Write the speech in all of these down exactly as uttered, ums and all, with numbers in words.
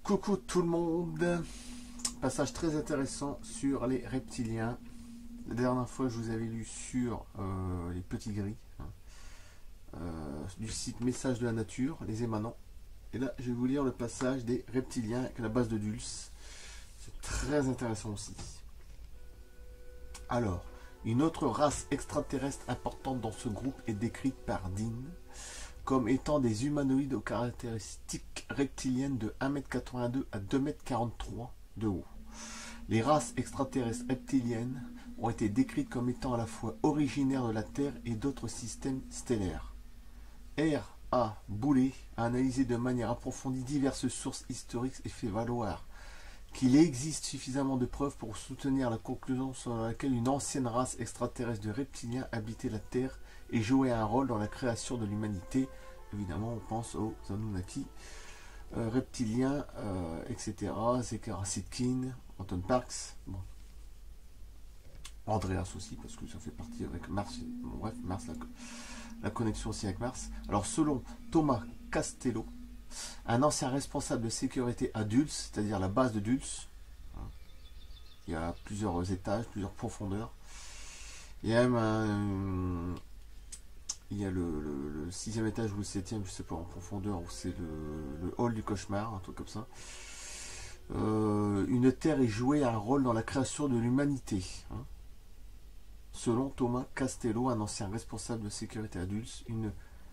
Coucou tout le monde. Passage très intéressant sur les reptiliens. La dernière fois, je vous avais lu sur euh, les petits gris, hein, euh, du site Message de la Nature, les émanants. Et là, je vais vous lire le passage des reptiliens avec la base de Dulce. C'est très intéressant aussi. Alors, une autre race extraterrestre importante dans ce groupe est décrite par Dean comme étant des humanoïdes aux caractéristiques reptiliennes de un mètre quatre-vingt-deux à deux mètres quarante-trois de haut. Les races extraterrestres reptiliennes ont été décrites comme étant à la fois originaires de la Terre et d'autres systèmes stellaires. R A Boulay a analysé de manière approfondie diverses sources historiques et fait valoir qu'il existe suffisamment de preuves pour soutenir la conclusion selon laquelle une ancienne race extraterrestre de reptiliens habitait la Terre et jouait un rôle dans la création de l'humanité. Évidemment, on pense aux Anunnaki, euh, reptiliens, euh, et cetera. Zekara Sitkin, Anton Parks, bon. Andreas aussi, parce que ça fait partie avec Mars. Bon, bref, Mars, la, la connexion aussi avec Mars. Alors, selon Thomas Castello, un ancien responsable de sécurité à Dulce, c'est-à-dire la base de Dulce, hein, il y a plusieurs étages, plusieurs profondeurs. Il y a même un, il y a le, le, le sixième étage ou le septième, je sais pas en profondeur, où c'est le, le hall du cauchemar, un truc comme ça. Euh, une terre est jouée un rôle dans la création de l'humanité, hein. Selon Thomas Castello, un ancien responsable de sécurité à Dulce, une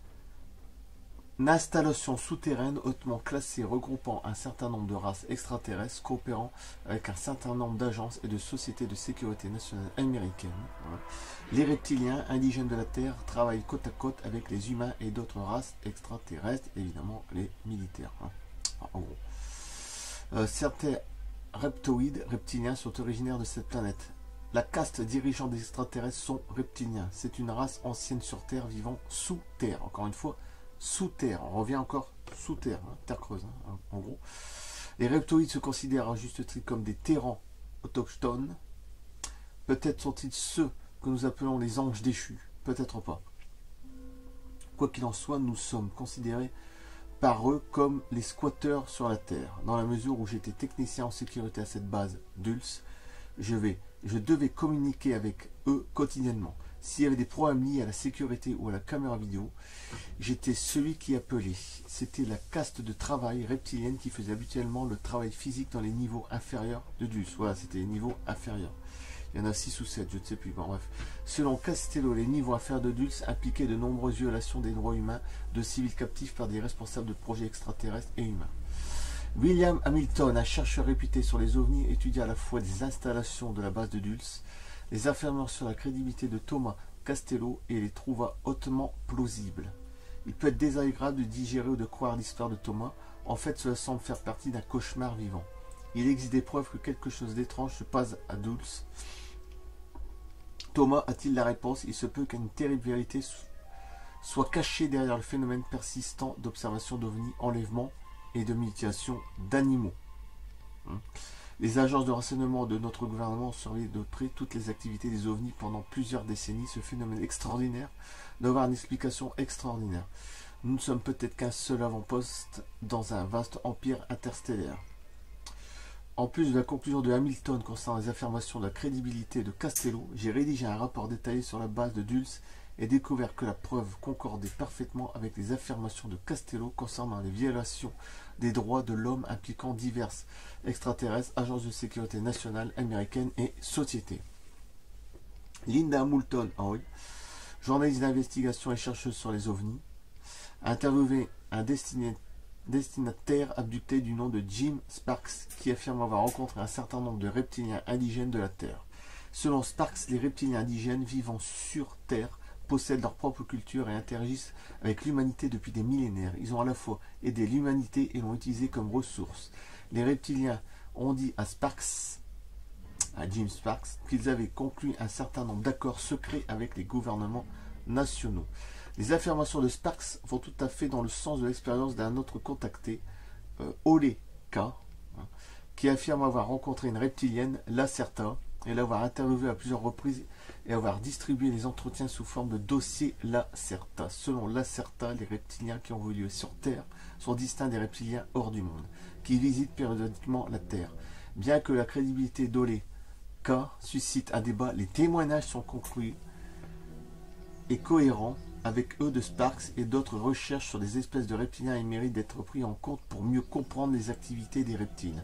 Une installation souterraine hautement classée regroupant un certain nombre de races extraterrestres coopérant avec un certain nombre d'agences et de sociétés de sécurité nationale américaines. Voilà. Les reptiliens indigènes de la Terre travaillent côte à côte avec les humains et d'autres races extraterrestres, évidemment les militaires. Hein. Enfin, en gros. Euh, certains reptoïdes reptiliens sont originaires de cette planète. La caste dirigeante des extraterrestres sont reptiliens. C'est une race ancienne sur Terre vivant sous Terre. Encore une fois, sous terre, on revient encore sous terre, hein, terre creuse, hein, en gros. Les reptoïdes se considèrent à juste titre comme des terrans autochtones. Peut-être sont-ils ceux que nous appelons les anges déchus, peut-être pas. Quoi qu'il en soit, nous sommes considérés par eux comme les squatteurs sur la terre. Dans la mesure où j'étais technicien en sécurité à cette base Dulce, je, vais, je devais communiquer avec eux quotidiennement. S'il y avait des problèmes liés à la sécurité ou à la caméra vidéo, j'étais celui qui appelait. C'était la caste de travail reptilienne qui faisait habituellement le travail physique dans les niveaux inférieurs de Dulce. Voilà, c'était les niveaux inférieurs. Il y en a six ou sept, je ne sais plus. Bon, bref. Selon Castello, les niveaux inférieurs de Dulce impliquaient de nombreuses violations des droits humains de civils captifs par des responsables de projets extraterrestres et humains. William Hamilton, un chercheur réputé sur les ovnis, étudia à la fois des installations de la base de Dulce, les affirmant sur la crédibilité de Thomas Castello et les trouva hautement plausibles. Il peut être désagréable de digérer ou de croire l'histoire de Thomas. En fait, cela semble faire partie d'un cauchemar vivant. Il existe des preuves que quelque chose d'étrange se passe à Dulce. Thomas a-t-il la réponse? Il se peut qu'une terrible vérité soit cachée derrière le phénomène persistant d'observation d'ovnis, enlèvement et de mutilation d'animaux. Les agences de renseignement de notre gouvernement ont surveillé de près toutes les activités des ovnis pendant plusieurs décennies. Ce phénomène extraordinaire doit avoir une explication extraordinaire. Nous ne sommes peut-être qu'un seul avant-poste dans un vaste empire interstellaire. En plus de la conclusion de Hamilton concernant les affirmations de la crédibilité de Castello, j'ai rédigé un rapport détaillé sur la base de Dulce et découvert que la preuve concordait parfaitement avec les affirmations de Castello concernant les violations des droits de l'homme impliquant diverses extraterrestres, agences de sécurité nationale américaines et sociétés. Linda Moulton Hoy, journaliste d'investigation et chercheuse sur les ovnis, a interviewé un destinataire abducté du nom de Jim Sparks qui affirme avoir rencontré un certain nombre de reptiliens indigènes de la Terre. Selon Sparks, les reptiliens indigènes vivant sur Terre possèdent leur propre culture et interagissent avec l'humanité depuis des millénaires. Ils ont à la fois aidé l'humanité et l'ont utilisée comme ressource. Les reptiliens ont dit à Sparks, à Jim Sparks, qu'ils avaient conclu un certain nombre d'accords secrets avec les gouvernements nationaux. Les affirmations de Sparks vont tout à fait dans le sens de l'expérience d'un autre contacté, euh, Ole K, hein, qui affirme avoir rencontré une reptilienne, Lacerta, et l'avoir interviewé à plusieurs reprises et avoir distribué les entretiens sous forme de dossier Lacerta. Selon Lacerta, les reptiliens qui ont évolué sur Terre sont distincts des reptiliens hors du monde, qui visitent périodiquement la Terre. Bien que la crédibilité d'Olé K suscite un débat, les témoignages sont conclus et cohérents avec eux de Sparks et d'autres recherches sur des espèces de reptiliens et méritent d'être pris en compte pour mieux comprendre les activités des reptiles.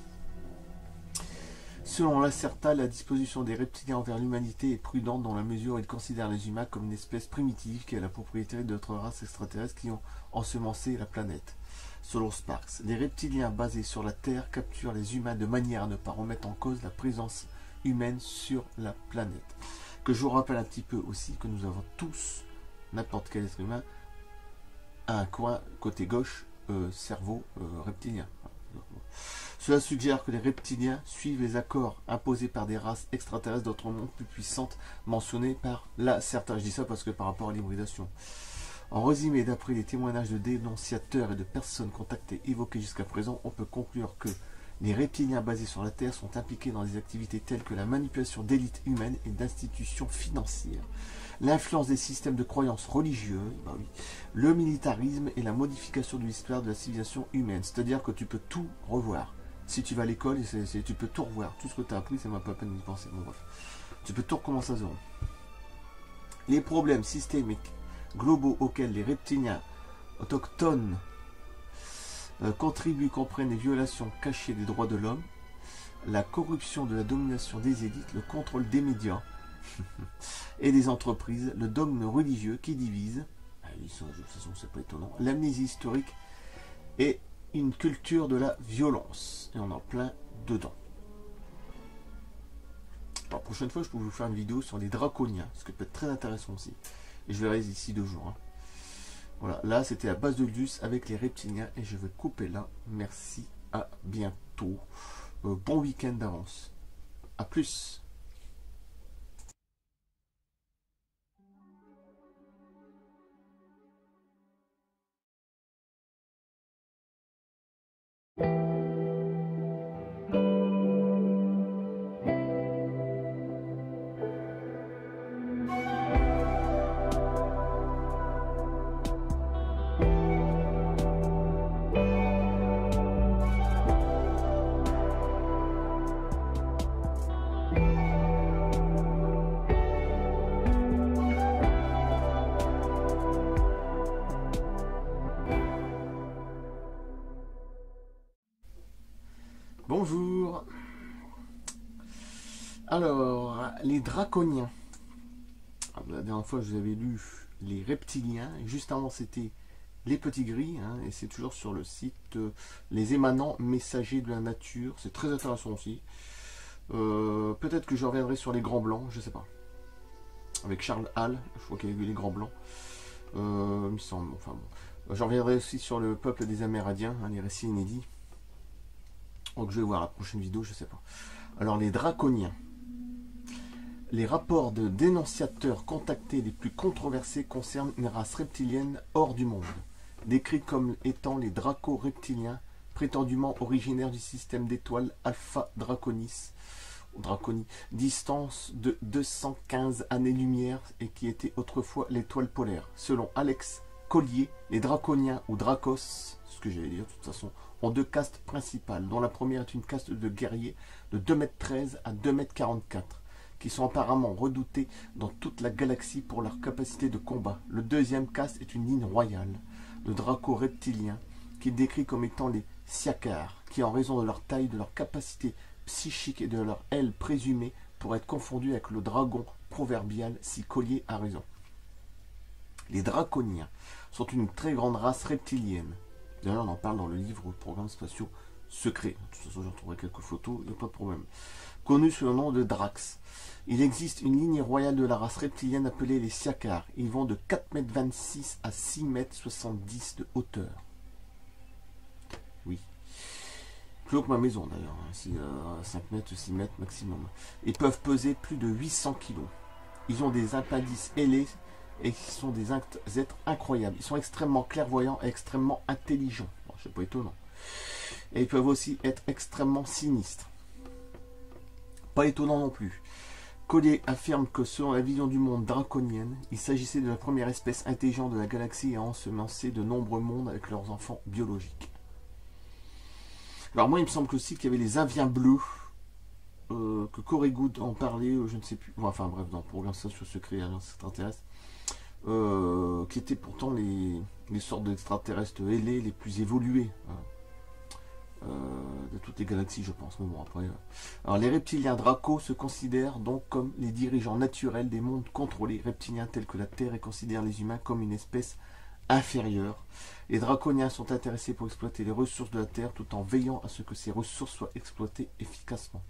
Selon Lacerta, la disposition des reptiliens envers l'humanité est prudente dans la mesure où ils considèrent les humains comme une espèce primitive qui a la propriété d'autres races extraterrestres qui ont ensemencé la planète. Selon Sparks, les reptiliens basés sur la Terre capturent les humains de manière à ne pas remettre en cause la présence humaine sur la planète. Que je vous rappelle un petit peu aussi que nous avons tous, n'importe quel être humain, un coin côté gauche, euh, cerveau euh, reptilien. Cela suggère que les reptiliens suivent les accords imposés par des races extraterrestres d'autres mondes plus puissantes mentionnées par Lacerta. Je dis ça parce que par rapport à l'hybridation. En résumé, d'après les témoignages de dénonciateurs et de personnes contactées évoquées jusqu'à présent, on peut conclure que les reptiliens basés sur la Terre sont impliqués dans des activités telles que la manipulation d'élites humaines et d'institutions financières, l'influence des systèmes de croyances religieuses, bah oui, le militarisme et la modification de l'histoire de la civilisation humaine. C'est-à-dire que tu peux tout revoir. Si tu vas à l'école, tu peux tout revoir. Tout ce que tu as appris, ça ne m'a pas peine d'y penser. Bon, bref. Tu peux tout recommencer à zéro. Les problèmes systémiques globaux auxquels les reptiliens autochtones euh, contribuent comprennent les violations cachées des droits de l'homme, la corruption de la domination des élites, le contrôle des médias et des entreprises, le dogme religieux qui divise, de toute façon c'est pas étonnant, l'amnésie historique et une culture de la violence. Et on en plein dedans. La prochaine fois, je peux vous faire une vidéo sur les draconiens, ce qui peut être très intéressant aussi. Et je verrai d'ici deux jours. Hein. Voilà, là c'était à base de Dulce avec les reptiliens et je vais couper là. Merci, à bientôt. Euh, bon week-end d'avance. A plus. Bonjour. Alors, les draconiens. La dernière fois, je vous avais lu les reptiliens. Juste avant, c'était les petits gris. Hein, et c'est toujours sur le site euh, Les émanants messagers de la nature. C'est très intéressant aussi. Euh, Peut-être que je reviendrai sur les grands blancs. Je sais pas. Avec Charles Hall. Je crois qu'il y a eu les grands blancs. Euh, il me semble. Enfin bon. J'en reviendrai aussi sur le peuple des Amérindiens. Hein, les récits inédits. Donc je vais voir la prochaine vidéo, je sais pas. Alors les draconiens. Les rapports de dénonciateurs contactés les plus controversés concernent une race reptilienne hors du monde, décrite comme étant les draco-reptiliens, prétendument originaires du système d'étoiles Alpha Draconis, Draconi, distance de deux cent quinze années-lumière et qui était autrefois l'étoile polaire. Selon Alex Collier, les draconiens ou dracos, ce que j'allais dire de toute façon, ont deux castes principales, dont la première est une caste de guerriers de deux mètres treize à deux mètres quarante-quatre, qui sont apparemment redoutés dans toute la galaxie pour leur capacité de combat. Le deuxième caste est une ligne royale, de draco reptiliens, qui décrit comme étant les siakars, qui en raison de leur taille, de leur capacité psychique et de leur aile présumée, pourraient être confondus avec le dragon proverbial si Collier a raison. Les draconiens sont une très grande race reptilienne. D'ailleurs, on en parle dans le livre Programmes spatiaux secrets. De toute façon, j'en trouverai quelques photos, il n'y a pas de problème. Connu sous le nom de Drax. Il existe une ligne royale de la race reptilienne appelée les siakars. Ils vont de quatre mètres vingt-six à six mètres soixante-dix de hauteur. Oui. Plus haut que ma maison d'ailleurs, hein, si, euh, cinq mètres, six mètres maximum. Ils peuvent peser plus de huit cents kilos. Ils ont des appendices ailés et qui sont des êtres incroyables. Ils sont extrêmement clairvoyants et extrêmement intelligents. Bon, c'est pas étonnant. Et ils peuvent aussi être extrêmement sinistres. Pas étonnant non plus. Collier affirme que selon la vision du monde draconienne, il s'agissait de la première espèce intelligente de la galaxie à ensemencer de nombreux mondes avec leurs enfants biologiques. Alors moi il me semble aussi qu'il y avait les Aviens bleus, euh, que Corey Goode en parlait, euh, je ne sais plus, enfin bref, dans le programme Station Secret Alliance extraterrestre, euh, qui étaient pourtant les, les sortes d'extraterrestres ailés les plus évolués. Hein. Euh, de toutes les galaxies je pense, mais bon après... Euh... Alors les reptiliens Draco se considèrent donc comme les dirigeants naturels des mondes contrôlés reptiliens tels que la Terre et considèrent les humains comme une espèce inférieure. Les draconiens sont intéressés pour exploiter les ressources de la Terre tout en veillant à ce que ces ressources soient exploitées efficacement.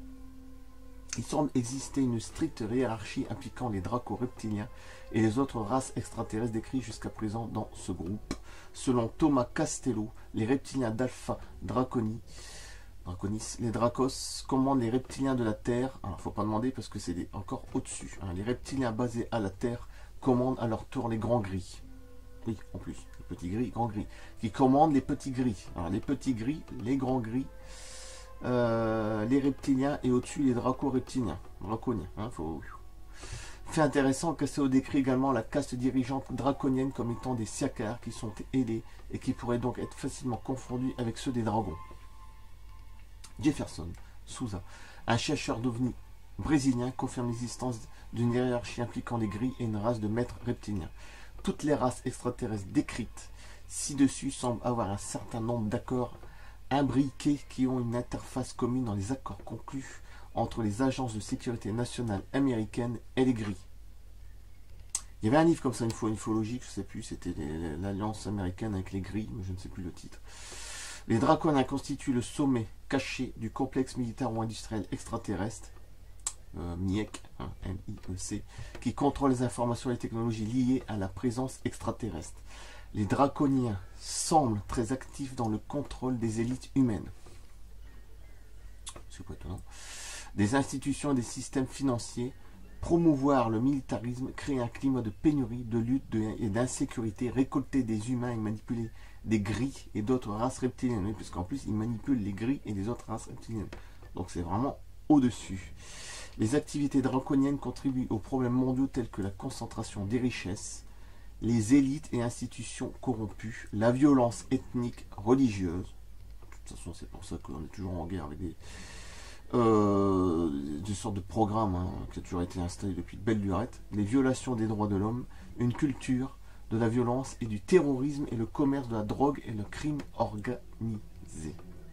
Il semble exister une stricte hiérarchie impliquant les Draco-reptiliens et les autres races extraterrestres décrites jusqu'à présent dans ce groupe. Selon Thomas Castello, les reptiliens d'Alpha Draconi, Draconis, les Dracos commandent les reptiliens de la Terre. Alors, faut pas demander parce que c'est encore au-dessus. Hein. Les reptiliens basés à la Terre commandent à leur tour les grands gris. Oui, en plus, les petits gris, grands gris. Qui commandent les petits gris. Alors, les petits gris, les grands gris, euh, les reptiliens et au-dessus les Draco-reptiliens. Draconiens, hein, faut... Fait intéressant, Castello décrit également la caste dirigeante draconienne comme étant des siakars qui sont ailés et qui pourraient donc être facilement confondus avec ceux des dragons. Jefferson Souza, un chercheur d'ovnis brésilien, confirme l'existence d'une hiérarchie impliquant les gris et une race de maîtres reptiliens. Toutes les races extraterrestres décrites ci-dessus semblent avoir un certain nombre d'accords imbriqués qui ont une interface commune dans les accords conclus entre les agences de sécurité nationale américaines et les gris. Il y avait un livre comme ça une fois, une ufologique, je ne sais plus, c'était l'alliance américaine avec les gris, mais je ne sais plus le titre. Les draconiens constituent le sommet caché du complexe militaire ou industriel extraterrestre, euh, M I E C, hein, M I E C, qui contrôle les informations et les technologies liées à la présence extraterrestre. Les draconiens semblent très actifs dans le contrôle des élites humaines. C'est pas étonnant. Des institutions et des systèmes financiers, promouvoir le militarisme, créer un climat de pénurie, de lutte de, et d'insécurité, récolter des humains et manipuler des gris et d'autres races reptiliennes. Oui, puisqu'en plus, ils manipulent les gris et les autres races reptiliennes. Donc c'est vraiment au-dessus. Les activités draconiennes contribuent aux problèmes mondiaux tels que la concentration des richesses, les élites et institutions corrompues, la violence ethnique, religieuse. De toute façon, c'est pour ça qu'on est toujours en guerre avec des... Euh, des sortes de programmes hein, qui a toujours été installé depuis de belle lurette, les violations des droits de l'homme, une culture de la violence et du terrorisme et le commerce de la drogue et le crime organisé.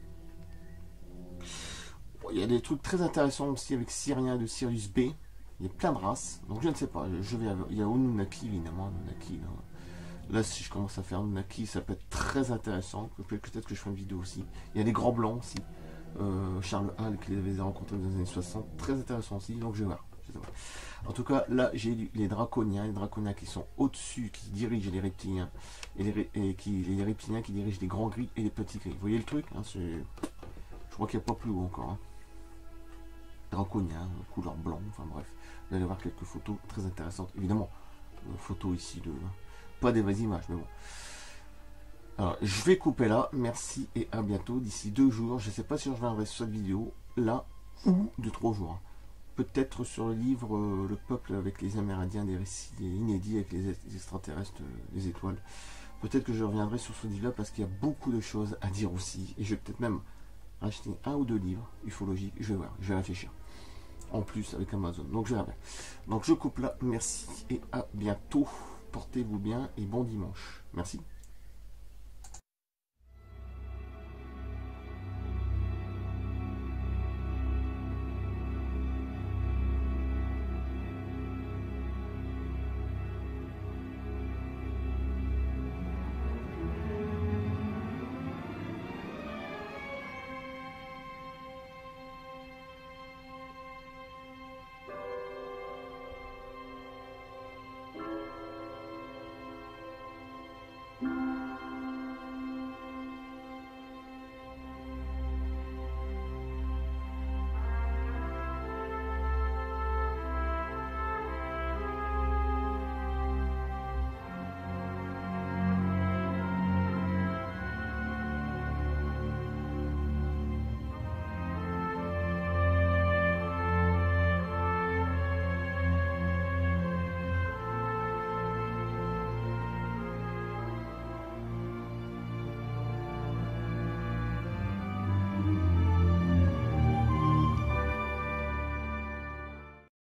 Bon, il y a des trucs très intéressants aussi avec Syrien de Sirius B, il y a plein de races, donc je ne sais pas, je vais avoir... il y a Anunnaki évidemment, Anunnaki, là. Là si je commence à faire Anunnaki ça peut être très intéressant, peut-être que je ferai une vidéo aussi, il y a des grands blancs aussi. Euh, Charles Hall qui les avait rencontrés dans les années soixante, très intéressant aussi, donc je vais voir. Je vais voir. En tout cas, là j'ai les draconiens, les draconiens qui sont au-dessus, qui dirigent les reptiliens, et les, et qui, les reptiliens qui dirigent les grands gris et les petits gris. Vous voyez le truc hein, je crois qu'il n'y a pas plus haut encore. Hein. Draconiens, couleur blanc, enfin bref. Vous allez voir quelques photos très intéressantes. Évidemment, euh, photos ici de... pas des vraies images, mais bon. Alors, je vais couper là, merci et à bientôt, d'ici deux jours, je ne sais pas si je reviendrai sur cette vidéo, là, ou de trois jours. Peut-être sur le livre euh, Le peuple avec les Amérindiens, des récits inédits avec les extraterrestres, euh, les étoiles. Peut-être que je reviendrai sur ce livre-là parce qu'il y a beaucoup de choses à dire aussi, et je vais peut-être même acheter un ou deux livres ufologiques, je vais voir, je vais réfléchir. En plus avec Amazon, donc je vais bien. Donc je coupe là, merci et à bientôt, portez-vous bien et bon dimanche, merci.